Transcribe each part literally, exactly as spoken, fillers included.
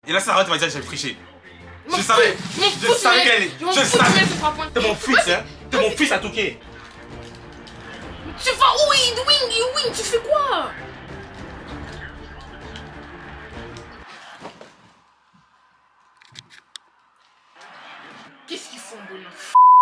Et là, Sarah, tu vas dire que j'ai triché. Je savais. Je savais qu'elle est. Je savais. T'es mon fils, hein. T'es mon fils à Touquet. Tu vas où, Wing, Wing, tu fais quoi? Qu'est-ce qu'ils font, bonhomme?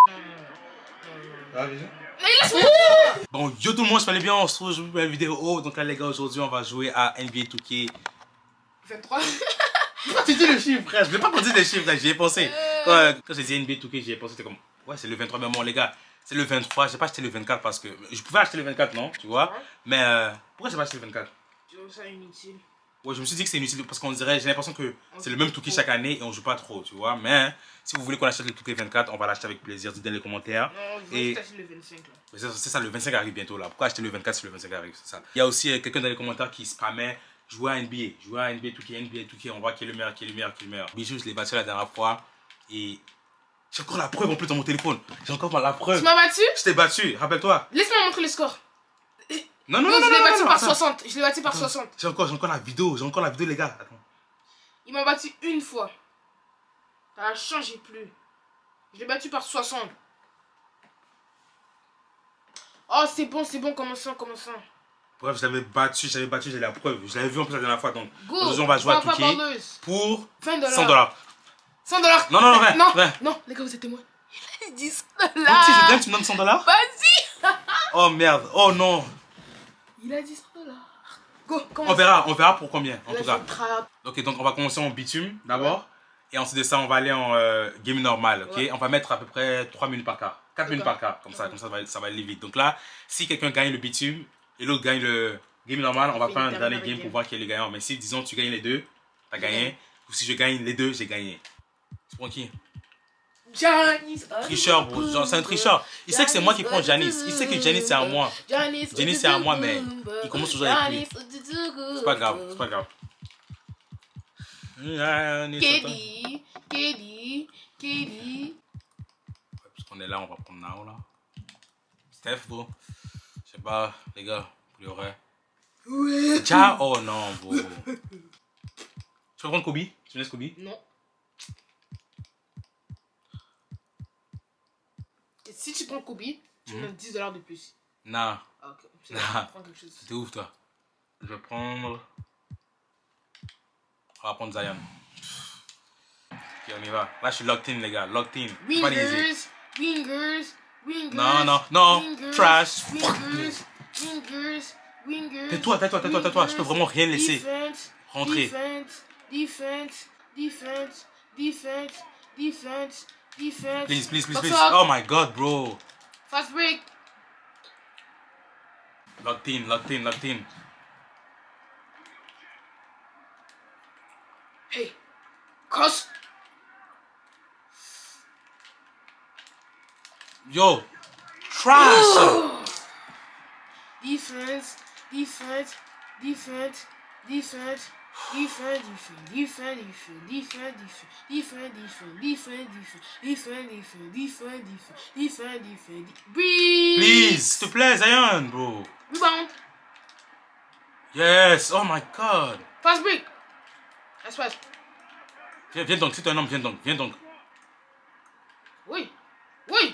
Ah, déjà? Mais laisse-moi. Bon, yo tout le monde, je m'allais bien, on se retrouve pour une nouvelle vidéo. Donc là, les gars, aujourd'hui, on va jouer à N B A deux K vingt-trois. Pourquoi tu dis le chiffre, frère? Je vais pas dire les chiffres, j'y ai pensé. Quand, quand j'ai dit N B A deux K, j'y ai pensé, c'était comme, ouais, c'est le vingt-trois, mais bon, les gars, c'est le vingt-trois. J'ai pas acheté le vingt-quatre parce que. Je pouvais acheter le vingt-quatre, non? Tu vois? Mais euh, pourquoi j'ai pas acheté le vingt-quatre? Je trouve ça inutile. Ouais, je me suis dit que c'est inutile parce qu'on dirait, j'ai l'impression que c'est le même deux K chaque année et on joue pas trop, tu vois. Mais si vous voulez qu'on achète le deux K vingt-quatre, on va l'acheter avec plaisir, dites dans les commentaires. Non, je vais et... acheter le vingt-cinq là. C'est ça, le vingt-cinq arrive bientôt là. Pourquoi acheter le vingt-quatre si le vingt-cinq arrive? C'est ça. Il y a aussi euh, quelqu'un dans les commentaires qui spammait jouer à N B A, jouer à N B A deux K, N B A deux K, on voit qui est le meilleur, qui est le meilleur, qui est le meilleur. Bijou, je l'ai battu la dernière fois et j'ai encore la preuve en plus dans mon téléphone. J'ai encore la preuve. Tu m'as battu? Je t'ai battu, rappelle-toi. Laisse-moi montrer le score. Non, non, non, non, je l'ai battu non, par attends. soixante. Je l'ai battu par Attends, soixante. J'ai encore, j'ai encore la vidéo, j'ai encore la vidéo, les gars. Attends. Il m'a battu une fois. Ça a changé plus. Je l'ai battu par soixante. Oh, c'est bon, c'est bon, commençons, commençons. Bref, je l'avais battu, j'avais battu, j'ai la preuve. Je l'avais vu en plus la dernière fois, donc Go. aujourd'hui on va jouer à deux K pour cent dollars. cent dollars. Non, non, non, vingt, non, vingt. non, les gars, vous êtes témoins. Il a dit cent Donc dollars. si je gagne, tu me donnes cent dollars? Vas-y. Oh merde, oh non. Il a dit cent dollars. Go, commence. On verra, on verra pour combien, en Là, tout cas. Ok, donc on va commencer en bitume d'abord. Ouais. Et ensuite de ça, on va aller en euh, game normal, ok? Ouais. On va mettre à peu près trois minutes par quart. quatre minutes par quart, comme ça, ouais. Comme ça, ça va, ça va aller vite. Donc là, si quelqu'un gagne le bitume et l'autre gagne le game normal, on va faire un dernier game pour voir qui est le gagnant. Mais si, disons, tu gagnes les deux, t'as gagné. Ouais. Ou si je gagne les deux, j'ai gagné. C'est pour qui? Janice. Tricheur, bro. C'est un tricheur. Il sait que c'est moi qui prends Janice. Il sait que Janice c'est à moi. Janice c'est à moi, mais il commence toujours avec lui. C'est pas grave, c'est pas grave. Kelly, Kelly, Kelly. Puisqu'on est là, on va prendre Nao là. Steph, bro. Je sais pas, les gars, pour le vrai. Ouais. Ja, oh non, bro. Tu veux prendre Kobe? Tu me laisses Kobe? Non. Et si tu prends Kobe, tu me donnes dix dollars de plus. Non. Ah, ok. Nah. T'es ouf, toi. Je vais prendre. On va prendre Zion. Ok, on y va. Là, je suis locked in, les gars. Locked in. Wingers, wingers, wingers. Non, non, non. Wingers, Trash. Wingers, wingers, wingers. Tais-toi, tais-toi, tais-toi, tais-toi. Je peux vraiment rien laisser. Defense, rentrer. Defense, defense, defense, defense, defense, defense. Please, please, please, please. Oh my god, bro. Fast break. Locked in, locked in, locked in. Hey, cross. Yo, trash. Oh. Defense, defense, defense, defense, defense, defense, defense, defense, defense, defense, defense, defense, defense, defense, defense, defense, defense, defense. Breathe. Please, s'il te plaît, Zion, bro. Rebound. Yes, oh my god. Fast break. That's fast. Viens, viens donc, si t'es un homme, viens donc, viens donc. Oui, oui.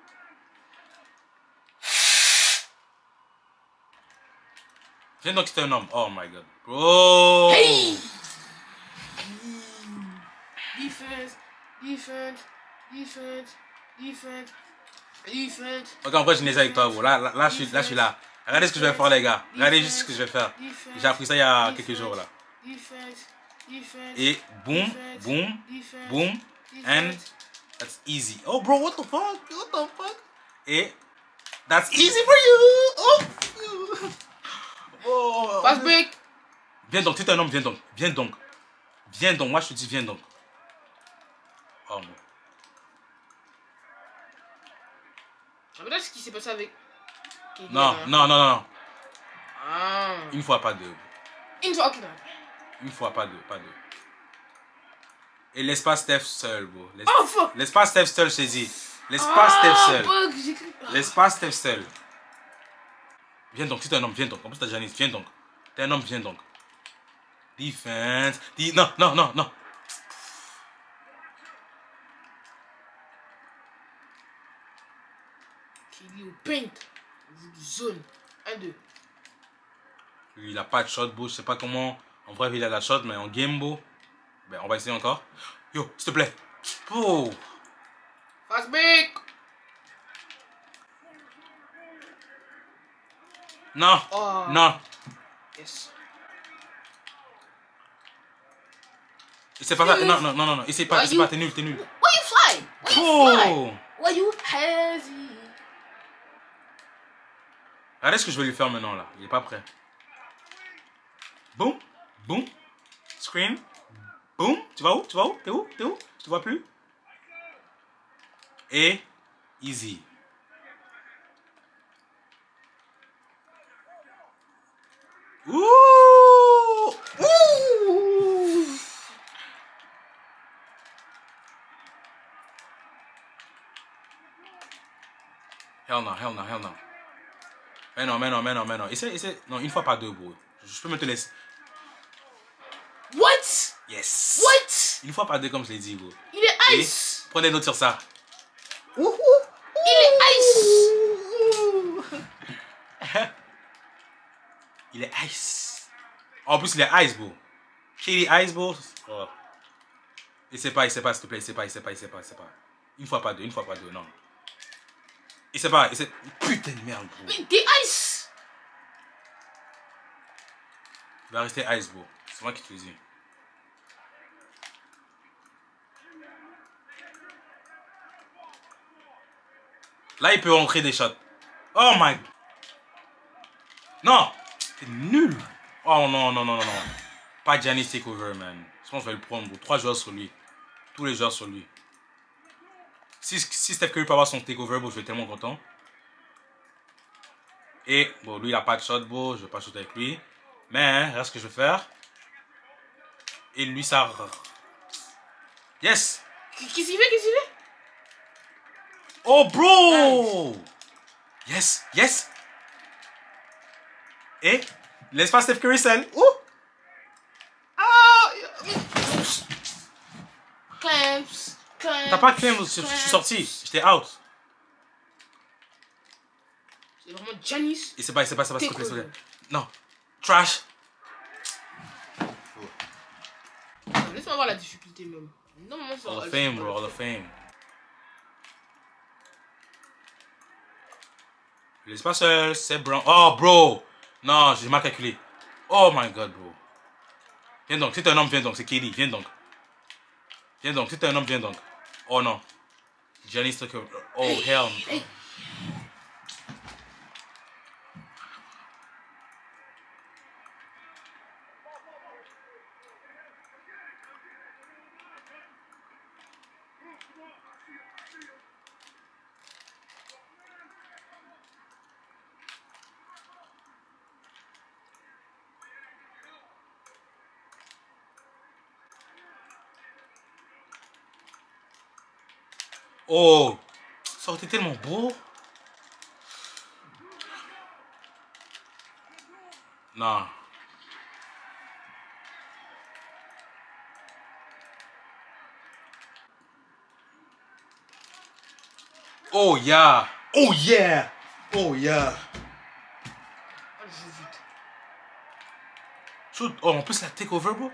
Viens donc si t'es un homme. Oh my god. Bro. Hey. Defense, defense, defense, defense, defense. Ok, en vrai, je n'ai avec toi, bro. Là, là, là, je suis, là, je suis là. Regardez ce que je vais faire, les gars. Regardez juste ce que je vais faire. J'ai appris ça il y a quelques jours, là. Et boum, boum, boum, and that's easy. Oh, bro, what the fuck? What the fuck? Et that's easy for you. Oh. Oh. Fast break. Viens donc, si t'es un homme, viens donc. Viens donc. Viens donc, moi je te dis, viens donc. Oh non. Je regarde ce qui s'est passé avec. Non, non, non, non, non. Ah. Une fois, pas deux. Une fois, ok. Une fois, pas deux, pas deux. Et laisse pas Steph seul, bro. Laisse, oh, fuck. Laisse pas Steph seul, je t'ai dit. Laisse pas ah, Steph seul. Fuck, laisse pas Steph seul. Viens donc, si t'es un homme, viens donc. En plus, t'as Janice, viens donc. T'es un homme, viens donc. Defense. Di non, non, non, non. paint. Zone. un, deux. Lui, il a pas de shot, bro. Je sais pas comment. En vrai, il a la shot, mais en game, bro. Ben, on va essayer encore. Yo, s'il te plaît. Oh. Fast break. Non. Oh. Non. Yes. C'est pas ça. Non, non, non, non, non. Essaye pas, essaye pas. T'es nul, t'es nul. Why you fly? Why you Oh. fly? Why you hazy? Regardez ce que je vais lui faire maintenant, là. Il est pas prêt. Boum. Boum. Screen. Boum. Tu vas où? Tu vas où? T'es où? T'es où? Je te vois plus. Et easy. Ouh! Ouh! Hell no, hell no, hell no. Mais non, mais non, mais non, mais non. Essaye, essaye. Non, une fois par deux, bro. Je peux me te laisser. What? Yes. What? Une fois par deux, comme je l'ai dit, bro. Il est ice. Et prenez note sur ça. Ouh. Il est ice. Il est ice. En plus, il est ice, bro. Shady ice, bro. Oh. Et c'est pas, il sait pas, s'il te plaît. Il sait pas, il sait pas, il sait pas, il sait pas. Une fois par deux, une fois par deux, non. Il sait pas, il sait. Putain de merde, bro. Mais t'es ice. Il va rester ice, bro. C'est moi qui te le dis. Là, il peut rentrer des shots. Oh my. Non. C'est nul. Oh non, non, non, non, non. Pas Giannis takeover, man. Je pense que je vais le prendre, bro. Trois joueurs sur lui. Tous les joueurs sur lui. Si, si Steph Curry peut avoir son takeover, bro, je vais être tellement content. Et, bon, lui, il a pas de shot, bro. Je vais pas shooter avec lui. Mais, hein, regarde ce que je vais faire. Et lui, ça... Yes. Qu'est-ce qu'il fait? Qu'est-ce qu'il fait? Oh, bro. Nice. Yes, yes. Et, laisse pas Steph Curry seul. Ouh. Ah. Clamps. T'as pas claim, je suis sorti. J'étais out. C'est vraiment Giannis. Et c'est pas, c'est pas, c'est pas, s'il te plaît, s'il te plaît. Non. Trash. Laisse-moi voir la difficulté même. Non, moi, ça Hall va. of Fame, bro, Hall of Fame. Laisse pas seul, c'est Brown. Oh, bro. Non, j'ai mal calculé. Oh my god, bro. Viens donc, si t'es un homme, viens donc. C'est K D, viens donc. Viens donc, si t'es un homme, viens donc. Oh non. Giannis Tucker. Oh, hell. Hey. Oh, ça aurait été tellement beau. Non. Oh yeah. Oh yeah. Oh yeah. Shoot. Oh, en plus la take over, bro.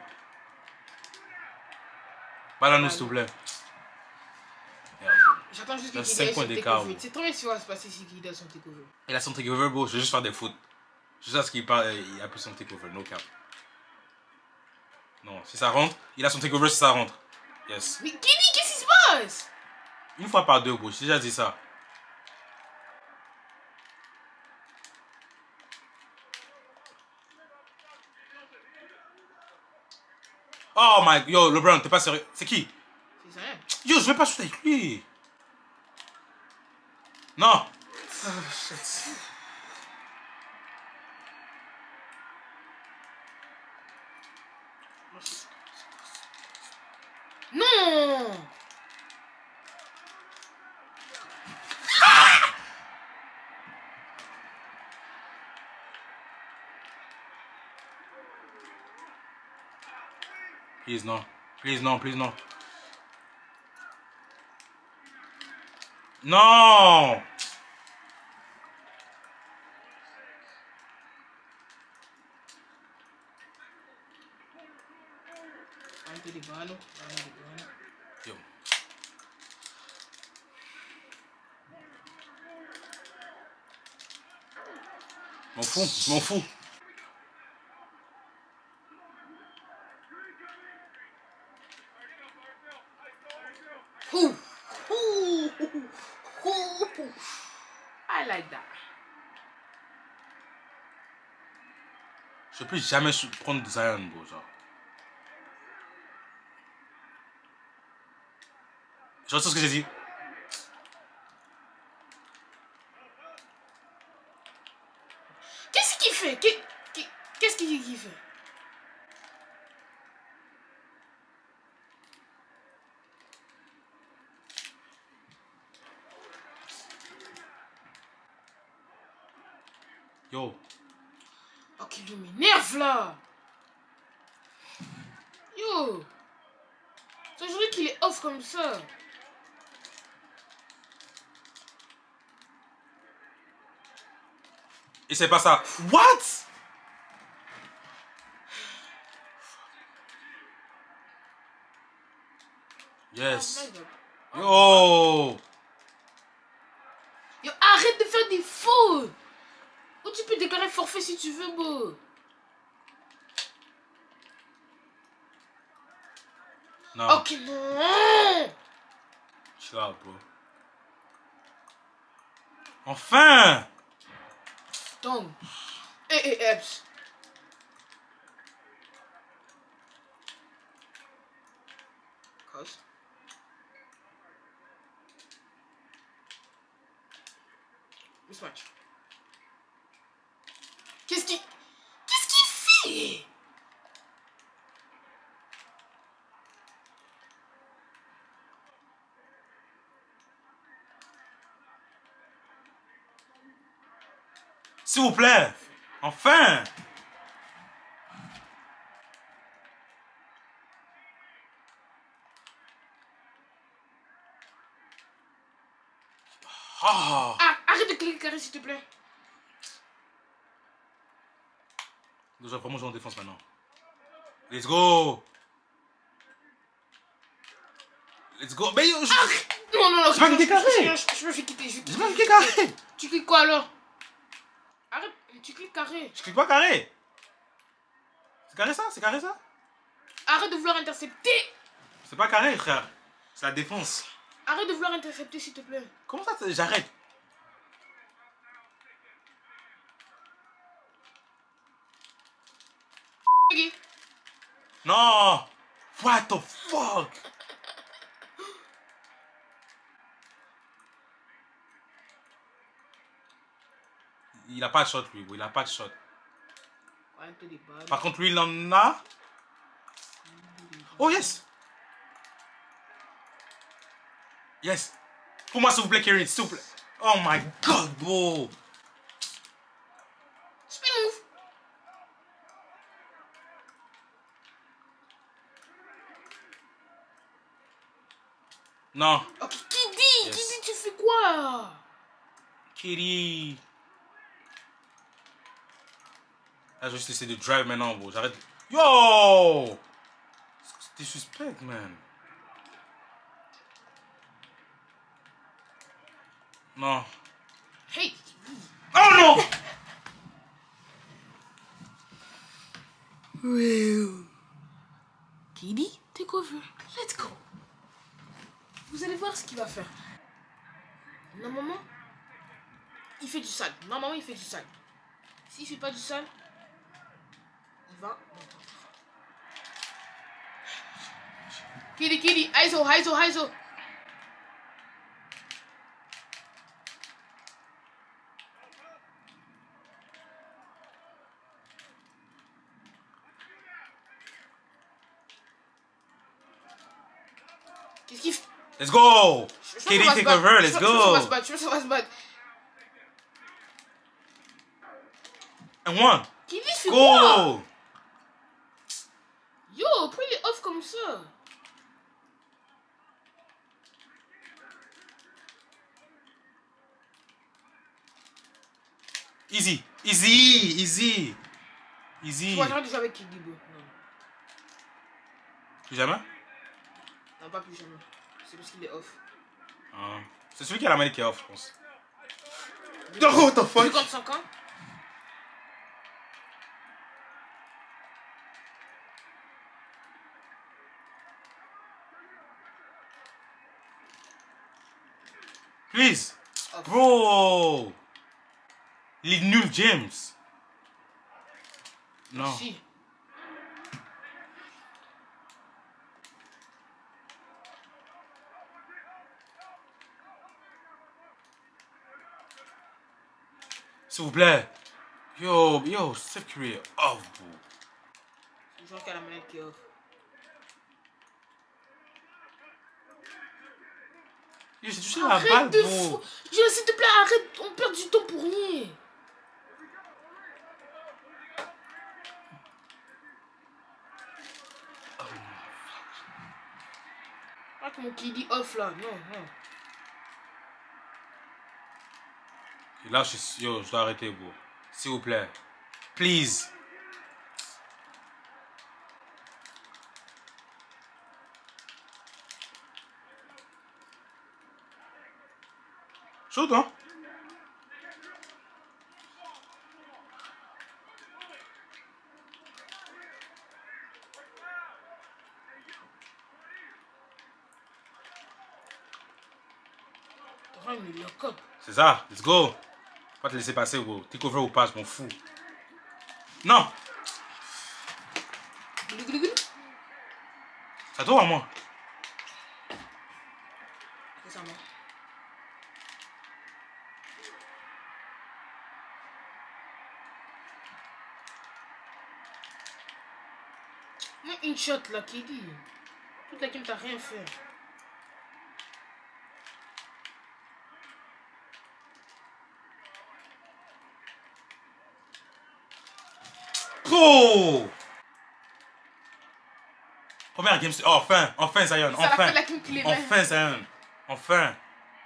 Balance-nous, s'il te plaît. J'attends juste qu'il ait cinq son points d'écart. takeover. C'est trop bien ce qui va se passer si il a son takeover. Il a son takeover, bro. Je vais juste faire des foot. Je sais ce qu'il parle. Il a plus son takeover. No cap. Non, si ça rentre, il a son takeover si ça rentre. Yes. Mais Kenny, qu'est-ce qui se passe? Une fois par deux, bro. J'ai déjà dit ça. Oh my. Yo, LeBron, t'es pas sérieux. C'est qui? C'est sérieux. Yo, je vais pas shooter avec lui. Non. Oh, shit. Non. Please, non. Please, non. Please, non. Non. Arrête les ballons. Arrête les ballons. Yo. M'en fous, je m'en fous. Ooh. Ooh. Ooh. I like that. Je peux plus jamais prendre Zion, bro, genre. Je retiens ce que j'ai dit. Qu'est-ce qu'il fait? Qu'est-ce qu'il fait? Yo. Oh, qu'il m'énerve là! Yo! C'est aujourd'hui qu'il est off comme ça. Et c'est pas ça. What? Yes. Yo. Yo, arrête de faire des fautes. Ou tu peux déclarer forfait si tu veux, beau. Non. Ok, non. Chill out, bro. Enfin. Donc. Eh, eh, Eps. Cause. Mismatch. Qu'est-ce qu'il... Qu'est-ce qu'il fait? S'il vous plaît. Enfin. Oh. Ah, arrête de cliquer carré, s'il te plaît. Je dois vraiment jouer en défense maintenant. Let's go. Let's go. Mais yo, je... Arrête. Non, non, non. C'est pas cliquer carré. Je, je, je me fais quitter. Je J'ai pas cliqué carré. Tu cliques quoi alors? Arrête, tu cliques carré. Je clique pas carré. C'est carré ça? C'est carré ça? Arrête de vouloir intercepter. C'est pas carré, frère. C'est la défense. Arrête de vouloir intercepter, s'il te plaît. Comment ça? J'arrête. Ok. Non. What the fuck? Il a pas de shot, lui, bro. Il a pas de shot. Par contre, lui, il en a. Oh, yes. Yes. Pour moi, s'il vous plaît, Kerry, s'il vous plaît. Oh my god, bro. Spin move. Non. Ok, qui dit? Yes. Qui dit tu fais quoi? Kerry. Là, je vais juste essayer de drive maintenant, bro. J'arrête. Yo! C'était suspect, man. Non. Hey. Oh non! Well. Kiddy, take over. Let's go. Vous allez voir ce qu'il va faire. Normalement, il fait du sale. Normalement, il fait du sale. S'il fait pas du sale, il va. Kiddy, Kiddy, I S O, I S O, I S O. Qu'est-ce qu'il fait? Let's go! Je- je Kiddy, pense qu'on va se take battre. over, let's Je pense qu'on va se go! battre. Je pense qu'on va se battre. And one. Kiddy fait quoi? Go! Yo, pourquoi il est off comme ça? Easy, easy, easy, easy. Moi, j'arrête de jouer avec Kiddy, bro. Non. Plus jamais? Non, pas plus jamais. C'est parce qu'il est off. Ah. C'est celui qui a la manette qui est off, je pense. Oh, what the fuck? cinquante-cinq ans? Please. Bro. Il est nul, James. Non. Si. S'il vous plaît. Yo, yo, Steph Curry est off, bro. C'est le joueur qui a la manette qui est off. Yo, j'ai touché la balle, de bro. Yo, s'il te plaît, arrête. On perd du temps pour rien. Pas que mon K D off là. Non, non. Et là, je, yo, je dois arrêter, bro. S'il vous plaît. Please. Chaud, hein? T'auras une lock-up. C'est ça, let's go. Pas te laisser passer, bro. Take over ou pas, je m'en fous. Non. C'est à toi ou à moi? C'est ça, moi. Moi, une shot là, qui dit. Toute la game, t'as rien fait. Oh! Première game, oh, enfin, enfin Zion, Ça enfin, la fait la game qu'il est enfin Zion, enfin.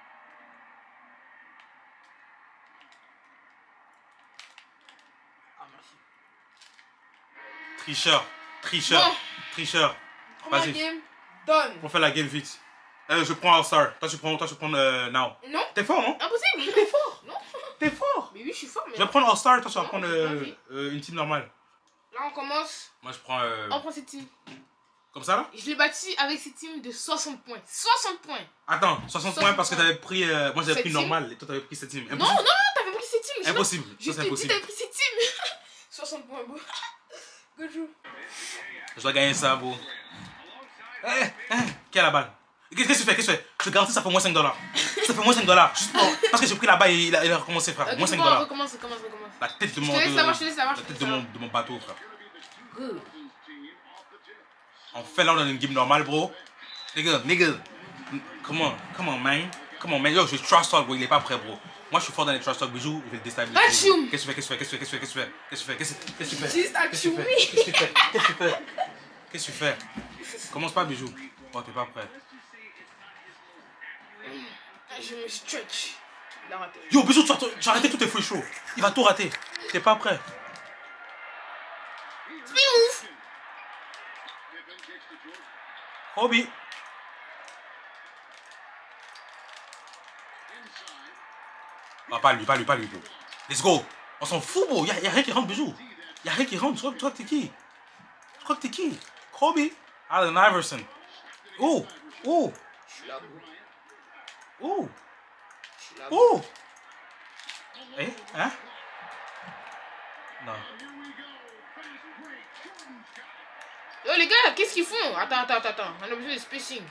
Ah, merci. Tricheur, tricheur, Bon. tricheur. Première Vas-y, game, done. on fait la game vite. Euh, je prends All-Star, toi tu prends, toi tu prends euh, Now. Non, T'es fort, non? impossible. T'es fort. Non. T'es fort. Mais oui, je suis fort. Mais Je vais prendre All-Star, toi tu vas Non, prendre j'ai euh, pas envie. euh, une team normale. Là, on commence. Moi je prends... Euh... On prend cette team. Comme ça là? Je l'ai battu avec cette team de soixante points. soixante points. Attends, soixante points parce que points. t'avais pris... Euh, moi j'avais Cette pris team? normal et toi t'avais pris cette team. Non, non, Impossible. non, t'avais pris cette team. Je Impossible, Je ça c'est t'ai dit, impossible. t'avais pris cette team. soixante points, beau. Good job. Je dois gagner ça, bro. Eh, eh, qui a la balle? Qu'est-ce que tu fais? Qu'est-ce que tu fais? Je te garantis, ça fait moins cinq dollars. Ça fait moins cinq dollars. Juste pour... Parce que j'ai pris la balle et il a, il a recommencé, frère. Ok, moins cinq bon, dollars. recommence, recommence, recommence. La tête de Je mon... te laisse de- savoir, je te laisse savoir, je La te tête laisse de mon, savoir. de mon bateau, frère. Good. On fait là, on a une game normale, bro. Nigga, nigga. Come on, come on, man. Come on, man. Yo, je suis trash talk, bro. Il est pas prêt, bro. Moi, je suis fort dans les trash talk, bijou. Je vais le déstabiliser. Achou. Qu'est-ce que tu fais? Qu'est-ce que tu fais? Qu'est-ce que tu fais? Qu'est-ce que tu fais? Qu'est-ce que tu fais? Qu'est-ce que tu fais? Juste Qu'est-ce que tu achou, fais? oui. Qu'est-ce que tu fais? Qu'est-ce que tu fais? Qu'est-ce que tu fais? Commence pas, bijou. Oh, t'es pas prêt. Je me stretch. Il a raté. Yo, bijou, tu as, tu as arrêté tous tes free shows. Il va tout rater. T'es pas prêt. Spin move. Hobby. Ah, pas lui, pas lui, pas lui, bro. Let's go. On s'en fout, bro. Y'a y a rien qui rentre, bijou. Y'a rien qui rentre. Tu crois, tu crois que t'es qui? Tu crois que t'es qui? Kobe. Allen Iverson. Oh. Oh. Je suis là, bro. Oh. Je suis là, bro. Oh. Eh? Hein? Non. Yo, les gars, qu'est-ce qu'ils font? Attends, attends, attends, attends. On a besoin de spacing.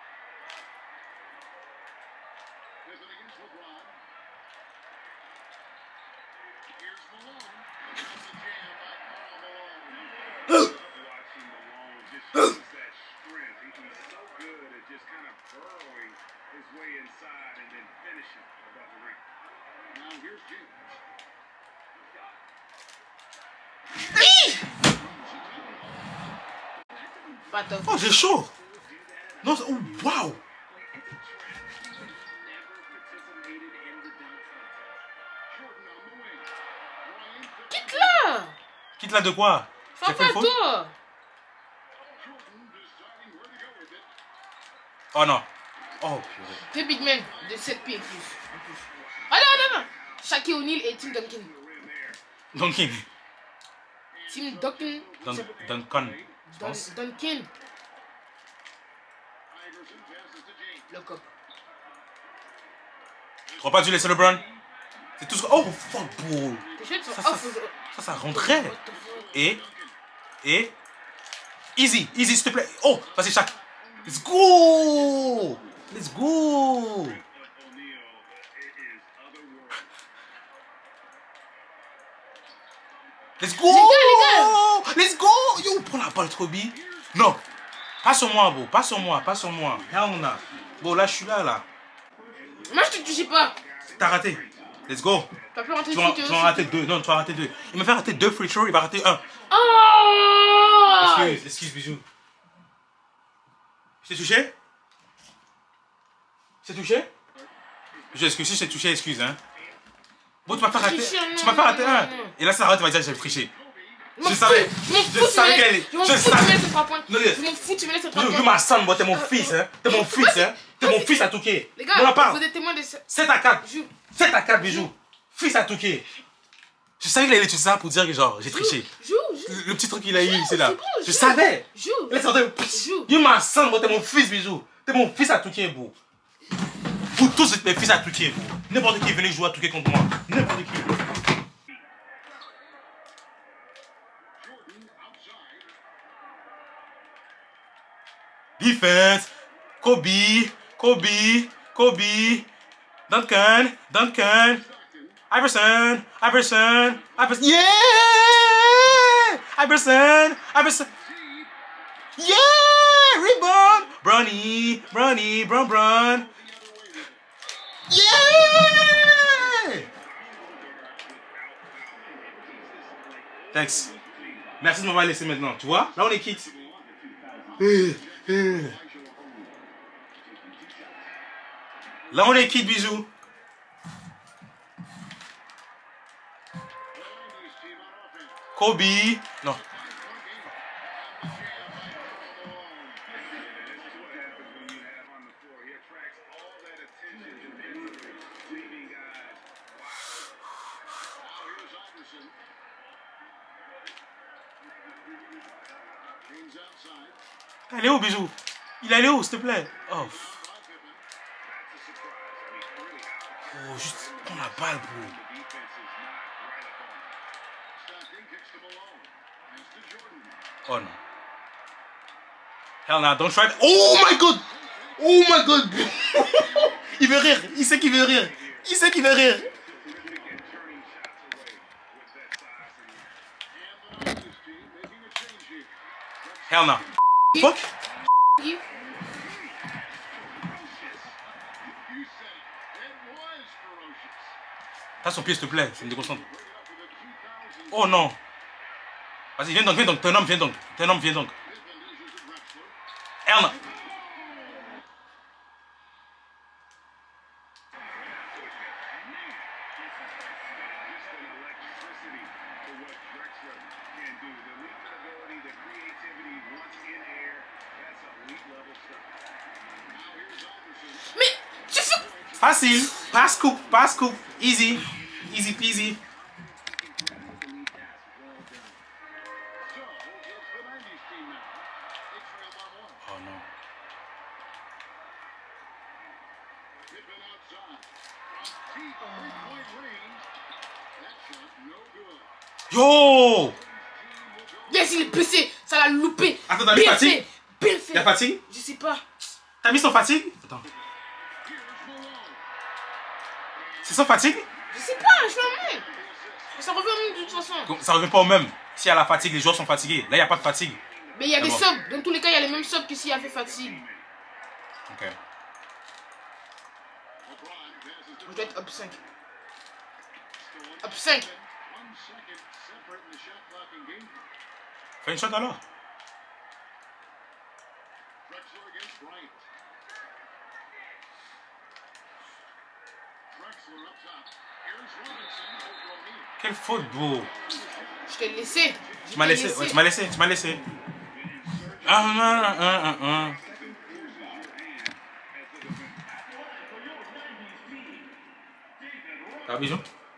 Pas top. Oh, j'ai chaud. Non, c'est- oh, waouh. Quitte là. Quitte là de quoi? Fais J'ai fait pas le faute? toi. Oh non. Oh purée. Deux big men de sept pieds et plus. En plus. Ah non, non, non. Shaquille O'Neal et Tim Duncan. Duncan. Tim Duncan. Dun Duncan. Je Dun pense. Duncan. Le cop. Tu crois pas dû laisser LeBron? C'est tout ce que... Oh fuck bro. Tes shots sont Ça, ça, off. ça, ça rentrait. Et... Et... Easy, easy s'il te plaît. Oh, vas-y Shaq. Let's go. Let's go. Let's go. Les gars, Let's go. Yo, prends la balle, Kobe. Non. Pas sur moi, bro. Pas sur moi, pas sur moi. Hell no. Bon, là, je suis là, là. Moi, je te touchais pas. T'as raté. Let's go. T'as pu rentrer Tu vas, free tu vas en rater deux. Non, tu vas rater deux. Il m'a fait rater deux free throws, il va rater un. Oh! Excuse, excuse, bisous. Je t'ai touché? Je t'ai touché? Je excuse, si je t'ai touché, excuse, hein. Bon, tu m'as fait rater. Tu m'as fait rater un. Et là, ça arrête, tu vas dire que j'ai triché. Je savais. Je savais qu'elle est. Je savais. Je m'en fous, tu me laisses trois points. You my son, bro. T'es mon fils, hein. T'es mon fils, hein. T'es mon fils à Touquet. Les gars, vous êtes témoins de ça. sept à quatre. sept à quatre, bisous. Fils à Touquet. Je savais qu'il allait tout ça pour dire que genre, j'ai triché. Joue, joue. Le petit truc qu'il a eu, c'est là. Je savais. Joue. Laisse sortir. You my son, bro. T'es mon fils, bisous. T'es mon fils à Touquet, bro. Vous tous êtes mes fils à Touquet, bro. N'importe qui venait jouer à Touquet contre moi. N'importe qui. Defense, Kobe, Kobe, Kobe, Duncan, Duncan, Iverson, Iverson, Iverson, yeah! Iverson, Iverson, yeah! Rebound, Bronny, Bronny, Bron, Bron, yeah! Thanks. Merci de m'avoir laissé maintenant, tu vois? Là on est quitte. Là on est quitte, bisous. Kobe. Non. Elle est où, bisous? Il est allé où, s'il te plaît? Oh. Oh, juste prends la balle, bro. Oh non. Hell no, don't try. Oh my god! Oh my god! Il veut rire, il sait qu'il veut rire. Il sait qu'il veut rire. Hell no. Fuck! T'as son pied, s'il te plaît, ça me déconcentre. Oh non! Vas-y, viens donc, viens donc, t'es un homme, viens donc. T'es un homme, viens donc. Hell no. Mais tu fais... Facile. Pass coupe, pass coupe. Easy. Easy peasy. Oh non. Yo! Yes, il est blessé. Ça l'a loupé. Attends, t'as mis Bien fatigue? fait. Bien fait. Y'a fatigue? Je sais pas. T'as mis son fatigue? Attends. C'est son fatigue? Je sais pas, je suis en main. Ça revient au même de toute façon. Ça revient pas au même. S'il y a la fatigue, les joueurs sont fatigués. Là, il n'y a pas de fatigue. Mais il y a des subs. Dans tous les cas, il y a les mêmes subs que s'il y avait fatigue. Ok. Je dois être up cinq. Up cinq. Fais une shot alors. Quelle faute, bro. Je t'ai laissé. Tu m'as laissé. Ouais, tu m'as laissé. Tu m'as laissé. Ah, ah, ah, ah, ah. Ah, bijou.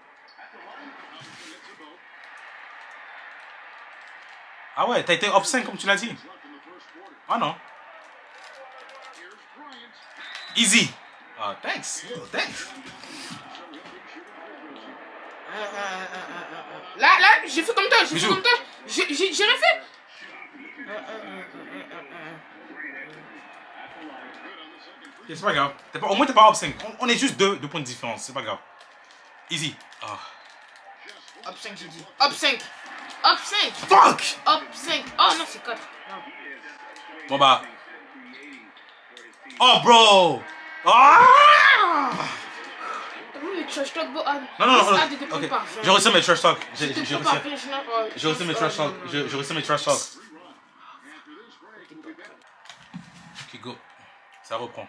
Ah ouais, t'as été up cinq comme tu l'as dit. Ah non. Easy. Ah, thanks. Oh, thanks. Euh, euh, euh, euh, euh. Là, là, j'ai fait comme toi, j'ai fait comme toi. J'ai rien fait. Euh, euh, euh, euh, euh, euh. Okay, c'est pas grave. Pas, au moins, t'es pas up cinq. On, on est juste deux, deux points de différence. C'est pas grave. Easy. Oh. Up cinq, j'ai dit. Up cinq. Up cinq. Fuck. Up cinq. Oh non, c'est quatre. Non. Bon bah. Oh, bro. Ah. Oui, trash talk, bon, ah, non, non, non. non. Okay. J'ai reçu mes trash talk. J'ai reçu mes trash talk. J'ai reçu mes trash talk. Ok, go. Ça reprend.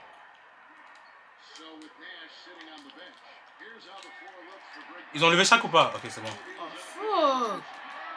Ils ont levé chaque ou pas? Ok, c'est bon. Oh, fuck.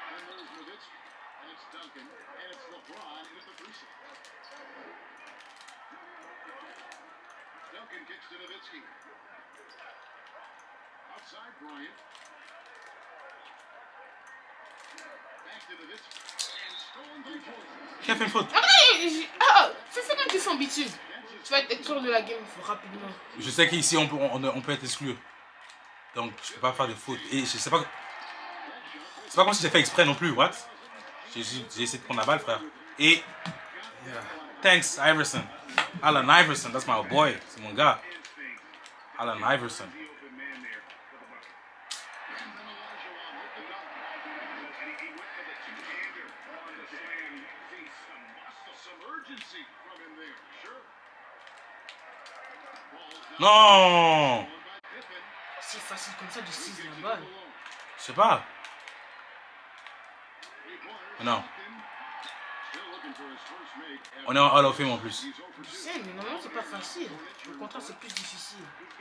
Qui a fait une faute? Ah, ah, fais fais comme tu fais en bitume. Tu vas être exclu de la game rapidement. Je sais qu'ici on peut, on, on peut être exclu. Donc je peux pas faire de faute. Et je sais pas. C'est pas comme si j'ai fait exprès non plus, what? J'ai essayé de prendre la balle, frère. Et. Yeah. Thanks, Iverson. Allen Iverson, that's my boy. C'est mon gars. Allen Iverson. Non! C'est facile comme ça de six la balle. Je sais pas. Non. On est en Hall of Fame en plus. Je sais, mais normalement c'est pas facile. Au contraire, c'est plus difficile.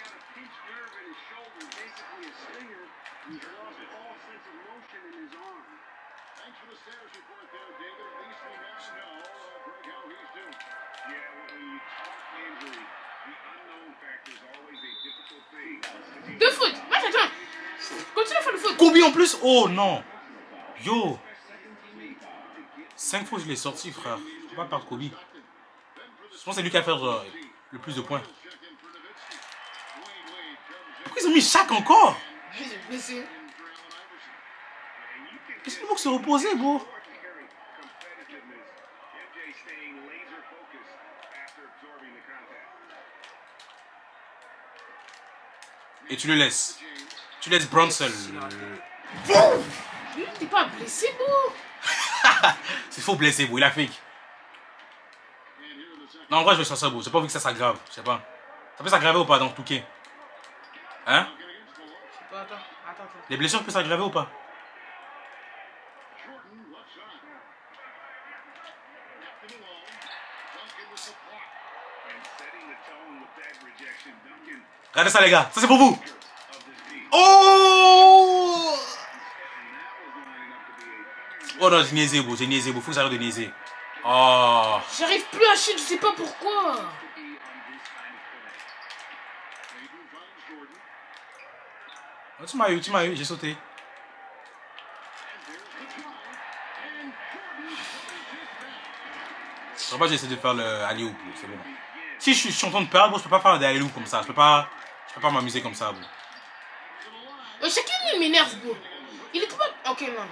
Deux foot. Moi j'attends. Continue à faire le foot. Kobe en plus. Oh non. Yo. Cinq fois je l'ai sorti, frère. Je peux pas perdre Kobe. Je pense que c'est lui qui a fait euh, le plus de points. Pourquoi ils ont mis chaque encore? J'ai blessé. Est-ce qu'il faut se reposer, bro? Et tu le laisses. Tu laisses Brunson. Lui, t'es pas blessé, bro. C'est faux blessé, bro. Il a fake. Non, en vrai, je vais sur ça, bro. J'ai pas envie que ça s'aggrave. Je sais pas. Ça peut s'aggraver ou pas dans le Touquet? Hein? Attends, attends, attends. Les blessures peuvent s'aggraver ou pas? Regardez ça, les gars. Ça, c'est pour vous. Oh! Oh non, j'ai niaisé, bro. J'ai niaisé, bro. Faut que j'arrête de niaiser. Oh. J'arrive plus à chier, je sais pas pourquoi. Oh, tu m'as eu, tu m'as eu. J'ai sauté. Je crois pas que j'ai essayé de faire le alley-oop, c'est bon. Si je suis, je suis en train de perdre, bro, je peux pas faire des alley-oop comme ça. Je peux pas, je peux pas m'amuser comme ça, bro. Euh, chacun il m'énerve, bro. Il est pas. Ok, non.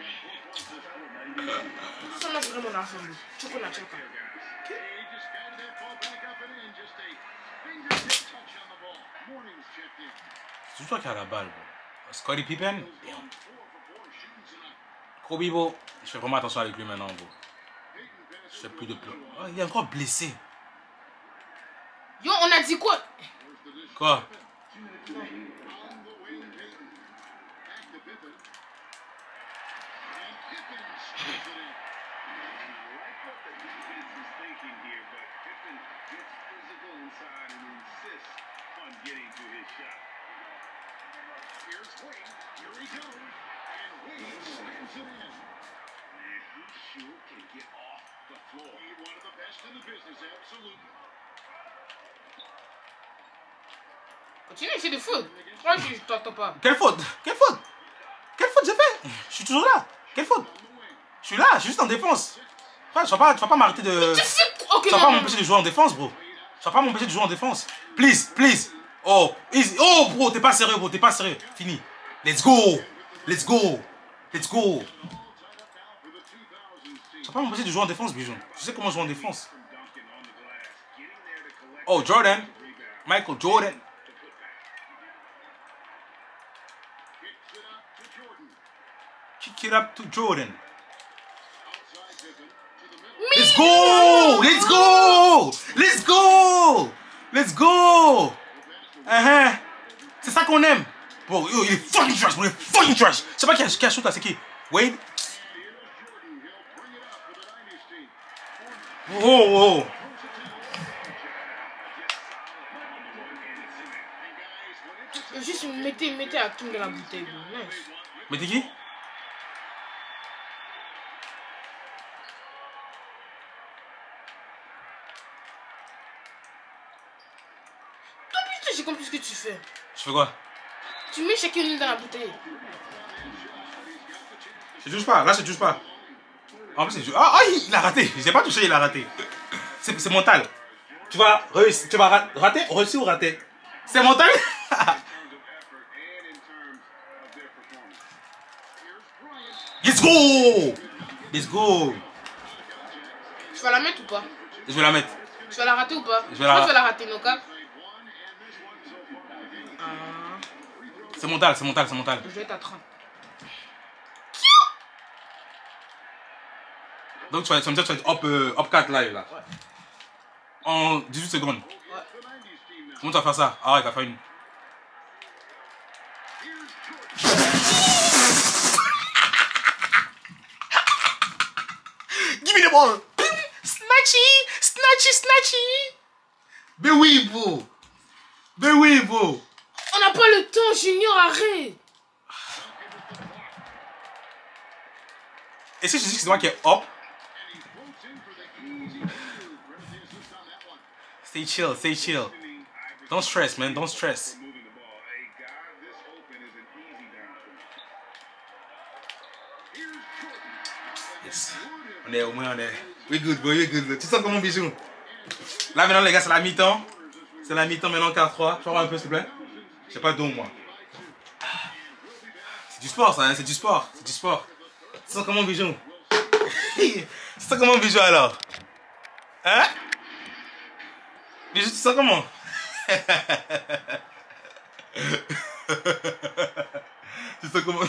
Ça, là, c'est vraiment l'argent, bro. Choco, là, choco. C'est toi qui as la balle, bro. Scottie Pippen, Kobe, bro. Je fais vraiment attention avec lui maintenant, bro. Je fais plus de plans. Oh, il est encore blessé. Yo, on a dit quoi? Quoi? Continue, c'est des fautes. Moi, je t'entends pas. Quelle faute? Quelle faute? Quelle faute j'ai fait? Je suis toujours là. Quelle faute? Je suis là, je suis juste en défense. Frère, tu vas pas, tu vas pas m'arrêter de... Tu fais... Okay, tu vas non, pas non, m'empêcher de jouer en défense, bro. Tu vas pas m'empêcher de jouer en défense. Please, please. Oh, easy. Oh, bro, t'es pas sérieux, bro, t'es pas sérieux. Fini. Let's go. Let's go. Let's go. Tu vas pas m'empêcher de jouer en défense, Bijon. Je sais comment jouer en défense. Oh, Jordan. Michael Jordan. Kick it up to Jordan. Let's go! Let's go! Let's go! Let's go! Uh-huh. C'est ça qu'on aime. Bro, yo, il est fucking trash, bro, il est fucking trash. Je sais pas qui a, qui a shoot là, c'est qui? Wade? Oh, oh. Juste mettez, mettez à King de la bouteille. Nice. Mettez qui? J'ai compris ce que tu fais. Je fais quoi? Tu mets chacune une dans la bouteille. Je touche pas, là je touche pas. En plus, c'est... Ah, ah, il a raté. Je n'ai pas touché, il a raté. C'est mental. Tu vas réussir, tu vas ra rater, réussir ou rater? C'est mental. Let's go! Let's go! Tu vas la mettre ou pas? Je vais la mettre. Tu vas la rater ou pas? Je vais la, tu vas la rater, Noka. Ah. C'est mental, c'est mental, c'est mental. Je vais être à trente. Donc tu vas, tu vas me dire que tu vas être up, euh, up quatre live là. Ouais. En dix-huit secondes. Ouais. Comment tu vas faire ça? Ah, il va faire une. Give me the ball! Snatchy! Snatchy, snatchy! Ben oui, bro! Ben oui, bro! On n'a pas le temps, Junior, arrête! Et si je dis que c'est moi qui est up? Stay chill, stay chill. Don't stress, man, don't stress. Yes. On est au moins, on est. We good, boy, we good. Tu sens comment, Bijou? Là, maintenant, les gars, c'est la mi-temps. C'est la mi-temps maintenant, quatre trois. Tu vas voir un peu, s'il te plaît? J'ai pas d'eau, moi. C'est du sport, ça, hein? C'est du sport. C'est du sport. Tu sens comment, Bijou? Tu sens comment, Bijou, alors? Hein? Bijou, tu sens comment? Tu sens comment?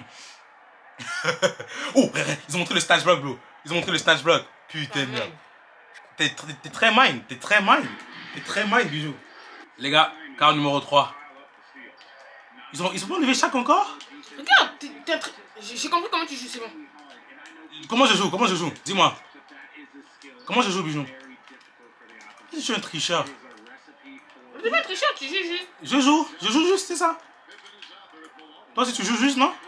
Oh, ils ont montré le snatch block, bro. Ils ont montré le snatch block. Putain de merde. T'es très mine, t'es très mine. T'es très mine, Bijou. Les gars, carte numéro trois. Ils ont, ils ont pas enlevé chaque encore? Regarde, j'ai compris comment tu joues, c'est bon. Comment je joue? Comment je joue? Dis-moi. Comment je joue, Bijou? Je suis un tricheur. Tu n'es pas un tricheur, tu joues juste. Je joue, je joue juste, c'est ça. Toi aussi tu joues juste, non?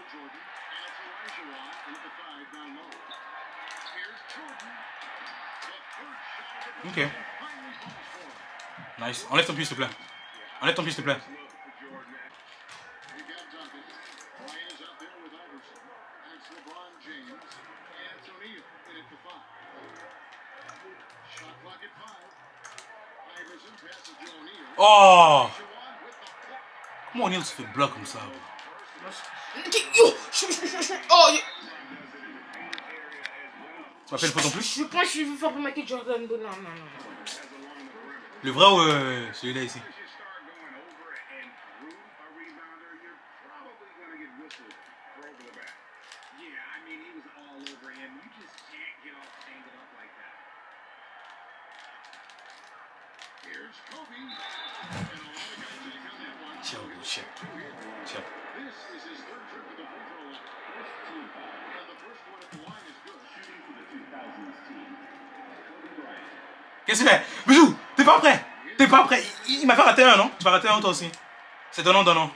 Ok. Nice. Enlève ton pied, s'il te plaît. Enlève ton pied, s'il te plaît. Oh! Comment O'Neal se fait bloc comme ça? Yo! Oh! Tu m'appelles faute en plus? Je pense que je vais faire pour Michael Jordan. Non, non, non. Le vrai ou euh, celui-là ici? Chill, chill, chill. Qu'est-ce que tu fais? Bijou, t'es pas prêt? T'es pas prêt? Il, il m'a fait rater un, non? Tu vas rater un toi aussi. C'est donnant, donnant.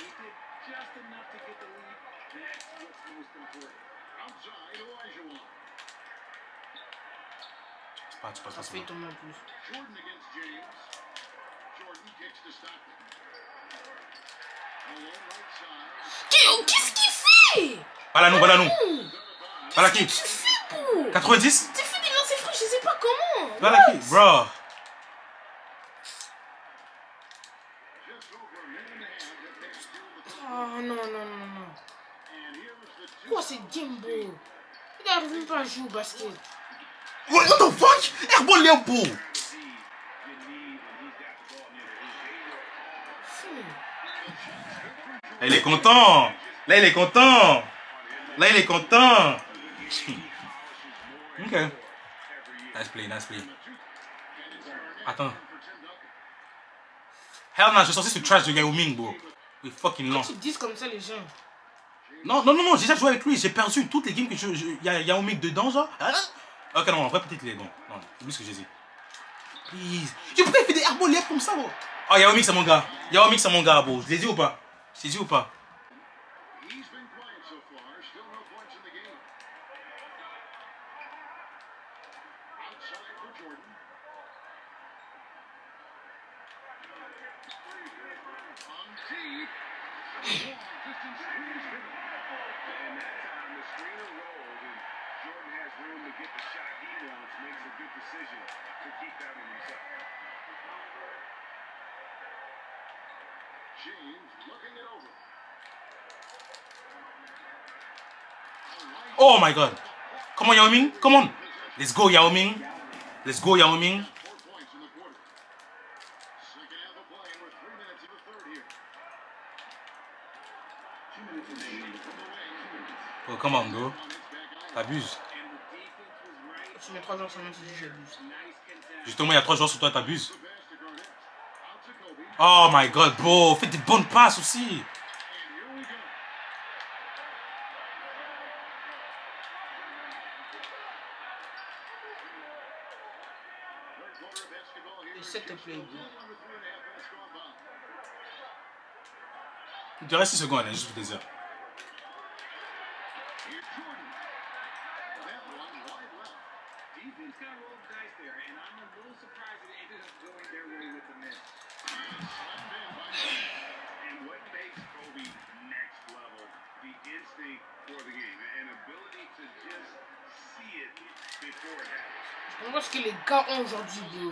Tu passes pas, tu passes pas. Ça fait tomber en plus. Qu'est-ce qu'il fait? Voilà nous, voilà nous. Voilà qui? Qu'est-ce que tu fais, bro? quatre-vingt-dix? Tu fais des lancers francs, je sais pas comment. Voilà qui? Bro. Oh non, non, non, non. Quoi, c'est Jimbo? Il n'arrive même pas à jouer au basket. What the fuck? Airball Léopo. Là, il est content. Là, il est content. Là, il est content. Ok. Nice play, nice play. Attends. Hell no, je suis censé se trash de Yao Ming, bro. We fucking long. Tu dis comme ça, les gens. Non, non, non, non, j'ai déjà joué avec lui. J'ai perdu toutes les games que je. Il y a Yao Ming dedans, genre. Ok, non, en vrai, peut-être il est bon. Non, oublie ce que j'ai dit. Please. J'ai pourquoi il fait des airballs lèvres comme ça, bro? Oh, Yao Ming, c'est mon gars. Yao Ming, c'est mon gars, bro. Je l'ai dit ou pas? Je l'ai dit ou pas? Oh my god. Come on, Yao Ming. Come on. Let's go, Yao Ming. Let's go, Yao Ming. Oh, come on, bro. T'abuses. Tu mets trois jours sur moi, tu dis j'abuse. Justement, il y a trois jours sur toi, t'abuses. Oh my god, bro. Fais des bonnes passes aussi. Essaie de te plaire. Il te reste six secondes, hein, juste pour te dire. Je comprends ce que les gars ont aujourd'hui, bro.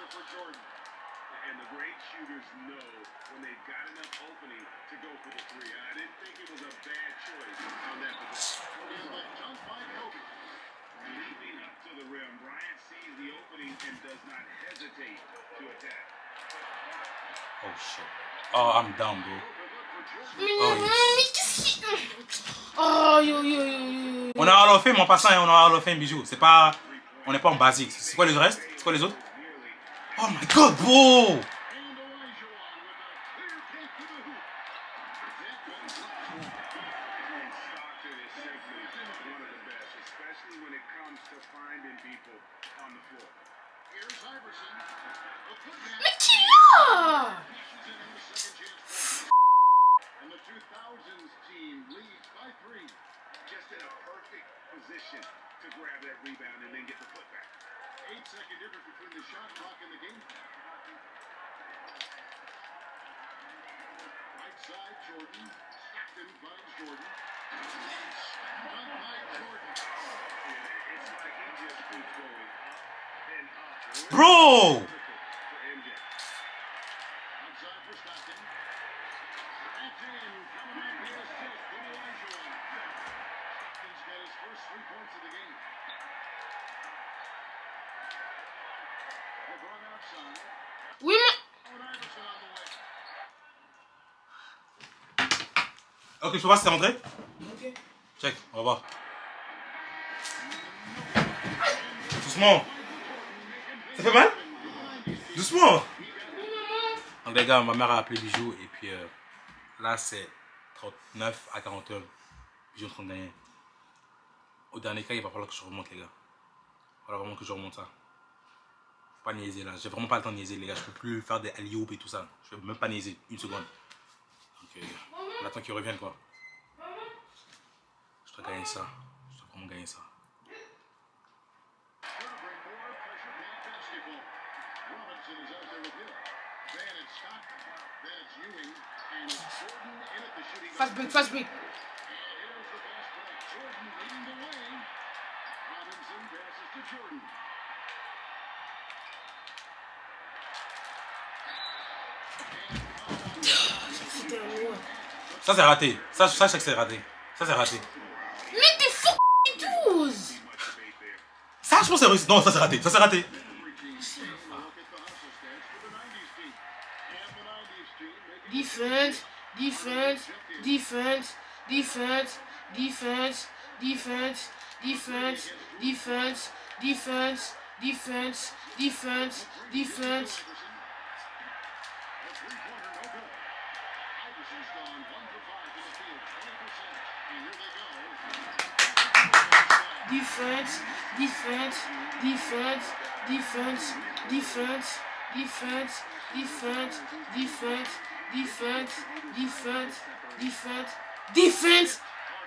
Oh shit. Oh, I'm down, bro. Mais, oh, mais, mais qu'est-ce qu'il... Oh, yo, yo, yo, yo. On a Hall of Fame en passant et on a Hall of Fame, bijou. C'est pas... On n'est pas en basique. C'est quoi les restes? C'est quoi les autres? Oh my god, bro! Mais qui l'a? Bro! Oui, mais... Ok, je peux voir si c'est rentré? Ok. Check, on va voir. Doucement. Ça fait mal? Doucement. Donc les gars, ma mère a appelé Bijou et puis euh, là c'est trente-neuf à quarante heures. Bijou est en train de gagner. Au dernier cas, il va falloir que je remonte les gars. Il va falloir vraiment que je remonte ça. Faut pas niaiser là. J'ai vraiment pas le temps de niaiser les gars. Je peux plus faire des alley-oop et tout ça. Je peux même pas niaiser une seconde. Donc euh, on attend qu'ils reviennent quoi. Je dois gagner ça. Je dois vraiment gagner ça. Fast break, fast break. Ça c'est raté. Ça, ça je sais que c'est raté. Ça c'est raté. Mais t'es fou douze. Ça je pense que c'est réussi. Non, ça c'est raté. Ça c'est raté. Defense, defense, defense, defense, defense, defense, defense, defense, defense, defense, defense, defense. Defense, defense, defense, defense, defense, defense, defense, defense, defense, defense, defense, defense.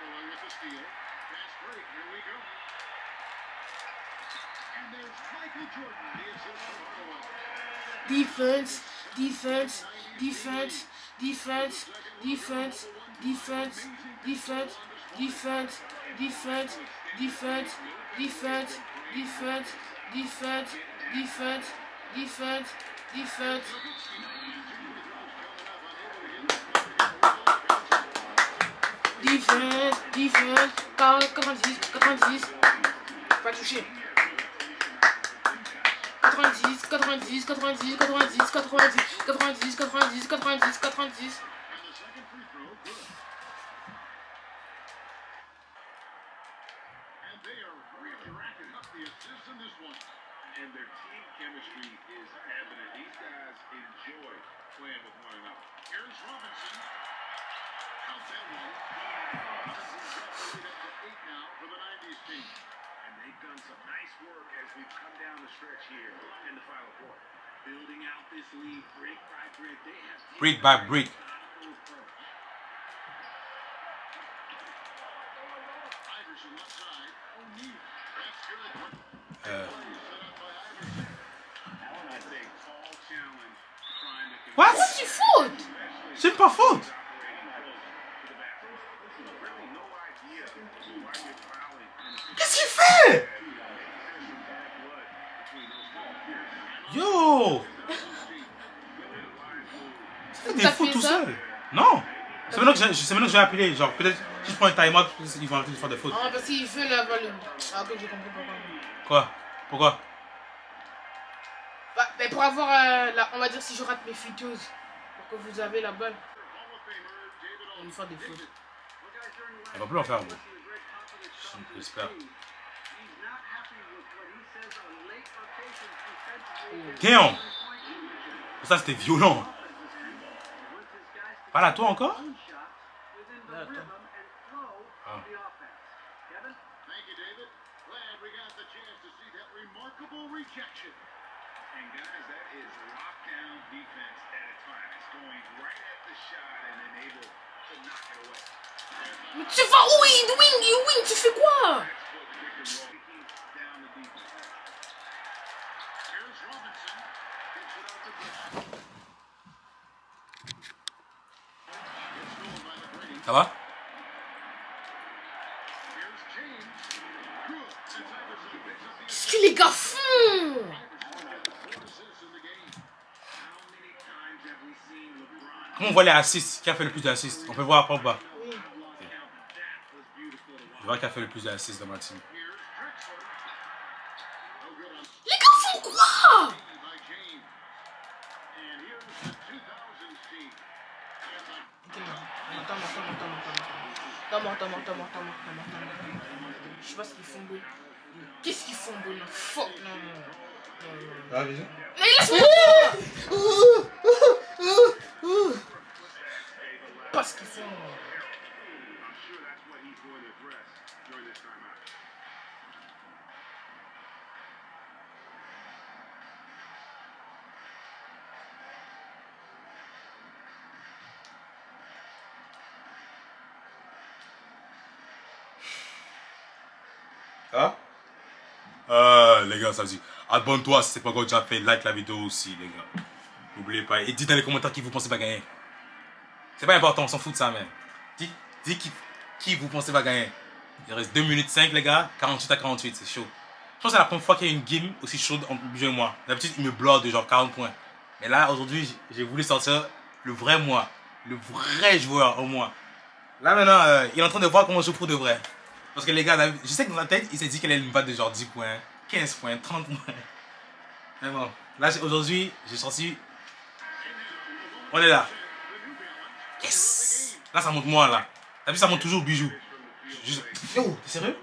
Defense, defense, defense, defense, defense, defense, defense, defense, defense, defense, defense, defense, defense, defense, defense, defense. Defense, defense, quatre-vingt-dix, quatre-vingt-dix, pas touché. quatre-vingt-dix, quatre-vingt-dix, quatre-vingt-dix, quatre-vingt-dix, quatre-vingt-dix, quatre-vingt-dix, quatre-vingt-dix, quatre-vingt-dix, quatre-vingt-dix. And their team chemistry is evident. These guys enjoy playing with one another. Here's Robinson. Out that one. He's up to lead up to eight now for the nineties team. And they've done some nice work as we've come down the stretch here in the final quarter. Building out this lead brick by brick. They have Brick by brick. Iverson left side. O'Neal. That's good. Euh. What? What? C'est faute. C'est pas faute. Qu'est-ce qu'il fait? Yo! C'est des fautes tout seul. Non. C'est maintenant que je, c'est maintenant que je vais appeler. Genre, peut-être si je prends un time-out, ils vont arrêter de faire des fautes. Ah, parce qu'il veut la balle. Ah, ok, j'ai compris pourquoi. Quoi? Pourquoi? Bah, mais pour avoir, euh, la, on va dire, si je rate mes futeuses, pour que vous avez la balle, on va faire des fautes. On va plus en faire, bon. J'espère. Damn! Ça, c'était violent. Parle à toi encore? Là, attends. Ah. Thank you, David. Glad we got the chance to see that remarkable rejection. And guys, that is lockdown defense at its finest, going right at the shot and then able to knock it away. Mais tu vas où, Wing, Wing, Wing, tu fais quoi? Down the defense. Here's Robinson. Gets it out to Brett. It's stolen by the Brady. Ça va? Here's James. Good. That's Iverson picks up the Qu'est-ce que les gars font? Comment on voit les assists? Qui a fait le plus d'assists? On peut voir après ou pas? Oui. Je vois qui a fait le plus d'assists dans ma team. Les gars font quoi? Attends, attends, attends, attends, attends, attends, attends, attends, attends, attends, je sais pas ce qu'ils font beau. Qu'est-ce qu'ils font beau? Non, fuck, non, non. Ah, déjà? Mais laisse-moi! Pas ce qu'ils font. Ça? Euh, les gars, ça veut dire, abonne-toi si c'est pas encore déjà fait, like la vidéo aussi, les gars. N'oubliez pas. Et dites dans les commentaires qui vous pensez va gagner. C'est pas important, on s'en fout de ça, même. Dites, dites qui, qui vous pensez va gagner. Il reste deux minutes cinq, les gars. quarante-huit à quarante-huit, c'est chaud. Je pense que c'est la première fois qu'il y a une game aussi chaude entre Bijou et moi. D'habitude, il me bloque de genre quarante points. Mais là, aujourd'hui, j'ai voulu sortir le vrai moi. Le vrai joueur au moins. Là, maintenant, euh, il est en train de voir comment je joue pour de vrai. Parce que les gars, je sais que dans la tête, il s'est dit qu'elle allait me battre de genre dix points, quinze points, trente points. Mais bon, là, aujourd'hui, j'ai sorti. On est là. Yes! Là, ça monte moi, là. T'as vu, ça monte toujours Bijou. Je... Yo, t'es sérieux?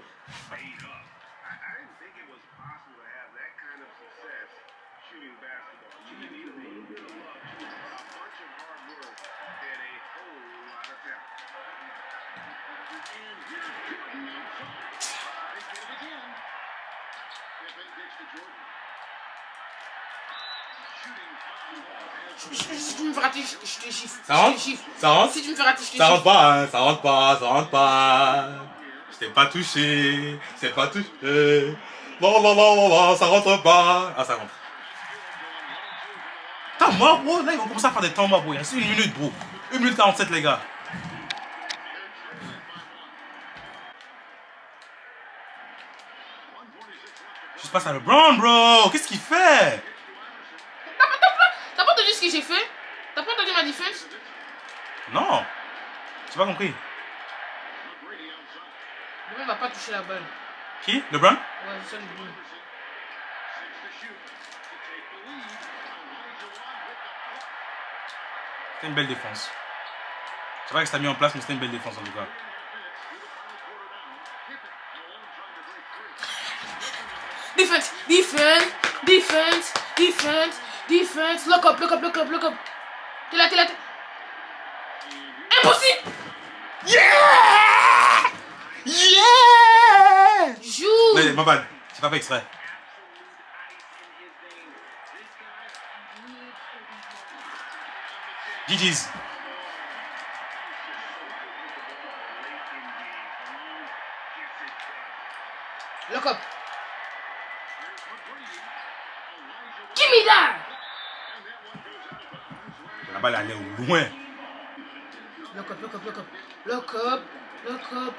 Si tu me fais rater, je te chiffre. Ça rentre? Ça rentre? Si tu me fais rater, je te Ça chiffre. rentre pas, hein? Ça rentre pas, ça rentre pas. Je t'ai pas touché. C'est pas touché. Non, non, non, non, non, ça rentre pas. Ah, ça rentre. Temps mort, bro. Là, ils vont commencer à faire des temps morts, bro. Il reste une minute, bro. une minute quarante-sept, les gars. Je passe à LeBron, bro. Qu'est-ce qu'il fait? T'as pas entendu ce que j'ai fait? T'as pas entendu ma défense? Non. J'ai pas compris. LeBron va pas toucher la balle. Qui? LeBron? Ouais, c'est ça le but. C'était une belle défense. Je sais pas que c'était mis en place, mais c'était une belle défense en tout cas. Defense, defense, defense, defense, defense. Lock up, lock up, lock up, lock up. T'es là, t'es là, t'es... Impossible! Yeah! Yeah! Joue! Mais ma bad, j'ai pas fait exprès. G G's. Lock up. Give me that! La balle allait au loin. Lock up, lock up, lock up. Lock up, lock up.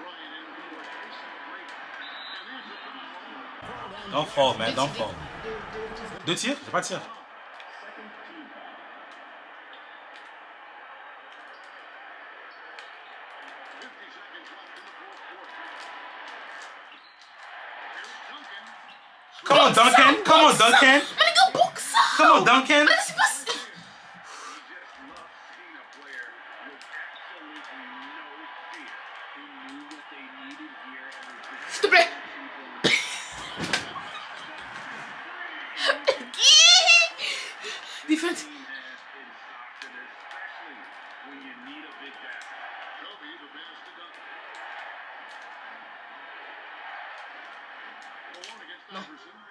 Don't fall, man, don't fall. Deux tirs? J'ai pas de tir. Come on, Duncan! Come on, Duncan! Allez, go box! Come on, Duncan! Allez, c'est pas... S'il te plaît! Defense! Non.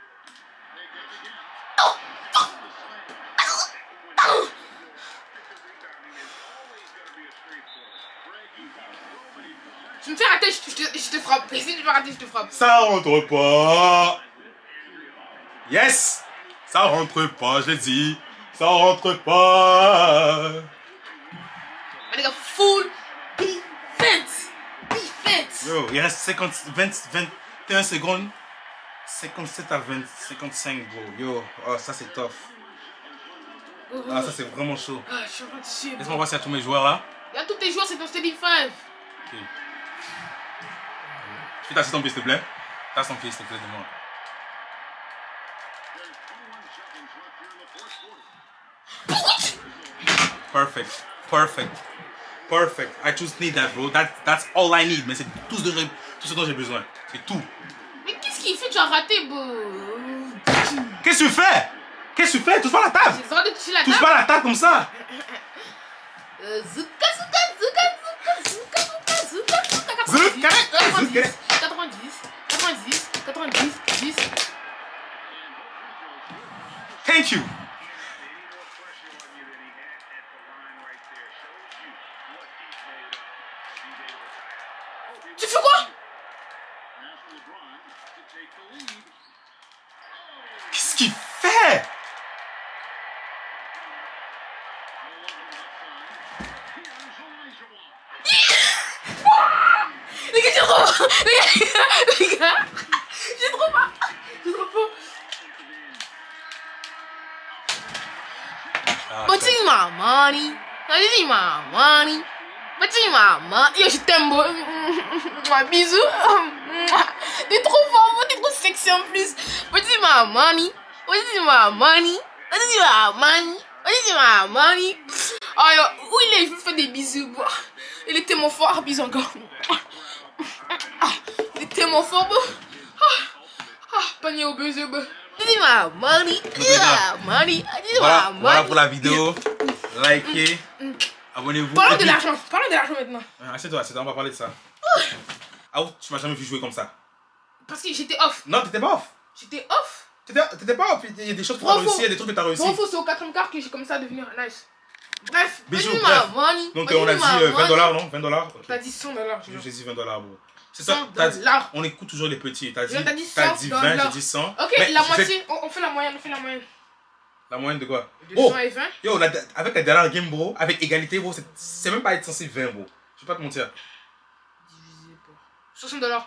Tu me fais rater, je te, je te frappe. Et si tu me fais rater, je te frappe. Ça rentre pas! Yes! Ça rentre pas, je l'ai dit. Ça rentre pas! Les gars, full defense! Defense! Yo, il reste cinquante, vingt, vingt et un secondes. cinquante-sept à vingt, cinquante-cinq, bro. Yo, oh, ça c'est tough. Oh, oh. Ah, ça c'est vraiment chaud. Ah, je suis en train de chier. Laisse-moi voir s'il y a tous mes joueurs là. Il y a tous tes joueurs, c'est ton Steady cinq. Ok. Tu peux tasser ton pied, s'il te plaît? Tasse ton pied, s'il te plaît, de moi. Perfect. Perfect. Perfect. I just need that, bro. That, that's all I need. Mais c'est tout ce dont j'ai, tout ce dont j'ai besoin. C'est tout. Mais qu'est-ce qu'il fait? Tu as raté, bro. Qu'est-ce que tu fais? Qu'est-ce que tu fais? Touche pas la table. J'ai le droit de toucher la Touche table. pas la table comme ça. Euh, Zuka, Zuka, Zuka, Zuka, Zuka, Zuka, Zuka, Zuka, quatre-vingt-dix, Zuka. quatre-vingt-dix, quatre-vingt-dix, quatre-vingt-dix, dix. Thank you. Tu fais quoi? Qu'est-ce qu'il fait? Les gars, j'ai trop. Les gars, les gars, j'ai trop pas. J'ai trop pas. Ah, But it's my money. This is my money. But it's my money. Yo, je t'aime, bro. Bisous. T'es trop fort, bro. T'es trop sexy en plus. But it's my money. But it's my money. But it's my money. But it's my money. Oh, yo, où il est? Je lui fais des bisous, bro. Il est tellement fort. Bisous encore. Il est tellement fort, bro. Ah, panier au buzzer, bro. This is my money. This is my money. This is Voilà, my voilà money. pour la vidéo. Likez. Abonnez-vous. Parlons Et de puis- l'argent. Parlons de l'argent maintenant. Ah, Assieds-toi, assieds-toi, on va parler de ça. Ah, tu m'as jamais vu jouer comme ça. Parce que j'étais off. Non, t'étais pas off. J'étais off. T'étais t'étais pas off. Il y a des choses que t'as Bravo. réussi, il y a des trucs que t'as réussi. Bon, faut c'est au quatrième quart que j'ai commencé à devenir nice. Bref, Bisous, vas-y, bref. ma money. Donc, Vas-y, euh, on a ma dit euh, vingt money. dollars, non vingt dollars. T'as dit cent dollars. J'ai dit vingt dollars, bro. C'est ça. cent t'as dit- dollars. On écoute toujours les petits. T'as dit, Non, t'as dit t'as cent dit vingt, dollars. j'ai dit cent. Ok, Mais la je sais- moitié. On, on fait la moyenne, on fait la moyenne. La moyenne de quoi? De Oh, cent et vingt. yo, la- avec la dernière game, bro, avec égalité, bro, c'est- c'est même pas être censé vingt, bro. Je vais pas te mentir. Divisé par soixante dollars.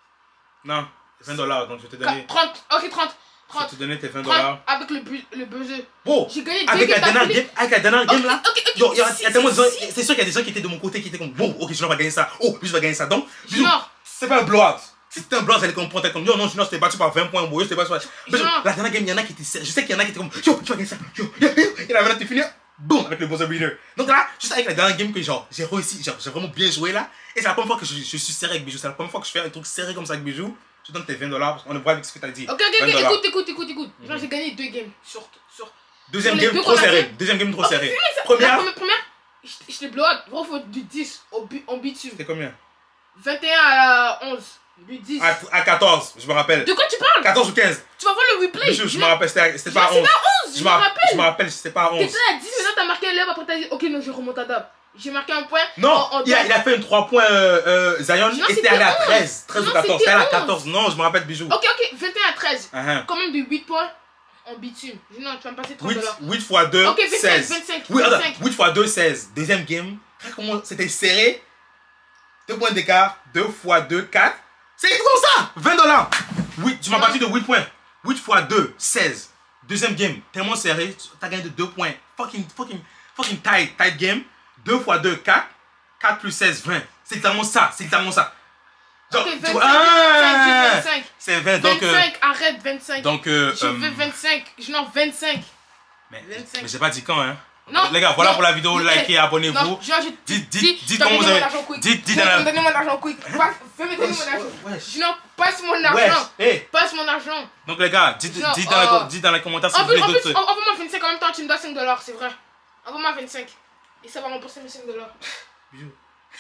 Non, vingt dollars, donc je vais te donner. trente. Ok, trente. Je vais trente. te donner tes vingt trente dollars. avec le, bu- le buzzer. Bro, J'ai gagné deux avec la games dernière d'affilée. game, avec la dernière game Ok, là, ok, ok. yo, il y a, il y a Si, tellement de gens, si, si. c'est sûr qu'il y a des gens qui étaient de mon côté qui étaient comme, bon, ok, Junior va gagner ça. Oh, lui, je vais gagner ça. Donc, Junior, Genre. c'est pas un blowout. Si c'était un blowout, j'allais comprendre, t'es comme, yo, non, Junior, je t'ai battu par vingt points, bro, je t'ai battu par. Mais Genre. la dernière game, il y en a qui étaient, je sais qu'il y en a qui étaient comme, yo, tu vas gagner ça. Yo, yo, yo. Et là, maintenant, tu finis, boum, avec le buzzer beater. Donc là, juste avec la dernière game que, genre, j'ai réussi, genre, j'ai vraiment bien joué là. Et c'est la première fois que je, je suis serré avec Bijou. C'est la première fois que je fais un truc serré comme ça avec Bijou. Je te donne tes vingt dollars parce qu'on est vrai avec ce que t'as dit. Ok, ok, vingt ok. dollars. Écoute, écoute, écoute, écoute. Genre, j'ai gagné deux games. Sur. sur. Deuxième Sur les game deux trop qu'on a serré. fait. Deuxième game trop Ok, serré. fais-le, ça. La Première, première, première, je je l'ai blow out. Gros, faut du dix au bu- en bitume. c'était combien? vingt et un à onze. Du dix. à, à quatorze, je me rappelle. De quoi tu parles? quatorze ou quinze. Tu vas voir le replay. Je, je me rappelle, c'était c'était pas à C'était onze. à onze, je Je me me rappelle. je me rappelle, c'était pas à onze. T'étais à dix, maintenant t'as marqué un lèvre, après t'as dit, ok, non, je remonte à dab. J'ai marqué un point. Non, en- en il a, dab. il a fait une trois points euh, euh, Zion Non, et c'était c'était allé à onze. treize. treize Non, ou quatorze. c'était C'était allé à onze. quatorze. Non, je me rappelle, Bijou. Ok, ok, vingt et un à treize. Uh-huh. Quand même de huit points en bitume. Non, tu vas me passer trente huit, dollars. huit fois deux, Ok, vingt-cinq, seize. vingt-cinq, Oui, attends, vingt-cinq. huit fois deux, seize. Deuxième game, regarde comment c'était serré. deux points d'écart, deux fois deux, quatre. C'est comme ça, vingt dollars. Oui, tu m'as Non. battu de huit points. huit fois deux, seize. Deuxième game, tellement serré, tu as gagné de deux points. Fucking, fucking, fucking tight, tight game. deux fois deux, quatre. quatre plus seize, vingt. C'est littéralement ça, c'est littéralement ça. Genre, Ok, tu vingt-cinq, vois, ah, vingt-cinq. c'est vingt, donc... euh, vingt-cinq, arrête, vingt-cinq. donc, euh, Je euh, veux vingt-cinq. Je n'en vingt-cinq. mais, vingt-cinq. mais j'ai pas dit quand, hein. Non. Les gars, voilà non, pour la vidéo, non, likez, eh, abonnez-vous. Non, genre, je. Dites, dis- dites, dites je comment vais vous me donner avez... mon argent quick. Dites, dites Je dans vais la... me donner mon argent quick. Va, fais me donner mon argent. Wesh. Je n'en passe mon Wesh, argent. hey. Passe mon argent. Donc les gars, dites, Genre, dites, dans la, euh, dites dans les commentaires si En vous plus, voulez en plus, d'autres... envoie-moi vingt-cinq en même temps, tu me dois cinq dollars, c'est vrai. Envoie-moi vingt-cinq. Et ça va rembourser mes cinq dollars. Bisous.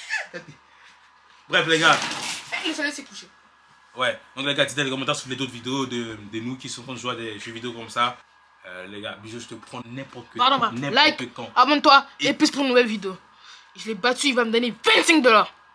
Bref les gars, Eh, le soleil s'est couché. ouais. Donc les gars, dites dans les commentaires si vous voulez d'autres vidéos de, de nous qui sont en train de jouer à des jeux vidéo comme ça. Euh, les gars, bisous, je te prends n'importe que Pardon, quand, like, n'importe quand. abonne-toi Et- et plus pour une nouvelle vidéo. Je l'ai battu, il va me donner vingt-cinq dollars.